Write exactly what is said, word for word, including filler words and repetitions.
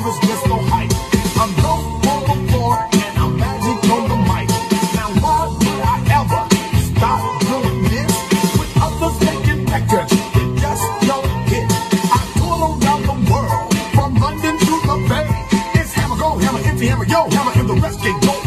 numbers just so hype. I'm low on the floor and I'm magic on the mic. Now why would I ever stop doing this? With others making records, it just don't hit. I tour around the world, from London to the Bay. It's hammer, go hammer, empty hammer, yo hammer, and the rest can go